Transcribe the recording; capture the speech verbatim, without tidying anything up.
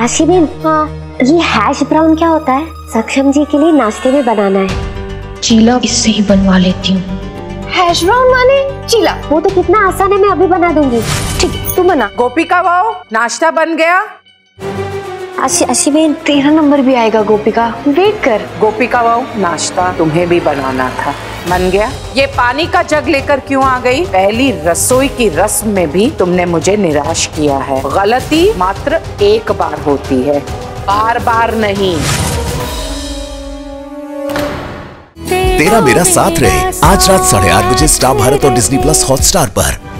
आशी बेन, हाँ, ये हैश ब्राउन क्या होता है? सक्षम जी के लिए नाश्ते में बनाना है। चीला इससे ही बनवा लेती हूँ। हैश ब्राउन माने चीला? वो तो कितना आसान है, मैं अभी बना दूंगी। ठीक, तू बना। गोपिका वाओ, नाश्ता बन गया। आशी आशी बेन, तेरह नंबर भी आएगा गोपिका, वेट कर। गोपिका वाओ, नाश्ता तुम्हें भी बनाना था, बन गया। ये पानी का जग लेकर क्यों आ गई? पहली रसोई की रस्म में भी तुमने मुझे निराश किया है। गलती मात्र एक बार होती है, बार बार नहीं। तेरा मेरा साथ रहे आज रात साढ़े आठ बजे स्टार भारत और डिज्नी प्लस हॉटस्टार पर।